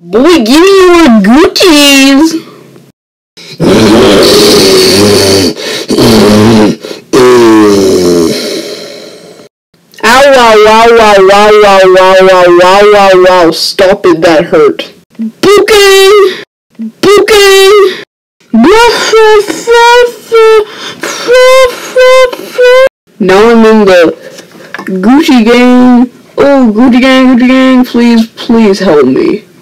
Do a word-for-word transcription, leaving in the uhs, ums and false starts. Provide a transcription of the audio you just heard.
Boy, give me your Gucci's! Ow, wow, wow, wow, wow, wow, wow, wow, wow, wow, wow, stop it, that hurt. Booking! Booking! Now I'm in the Gucci gang. Oh, Gucci gang, Gucci gang, please, please help me.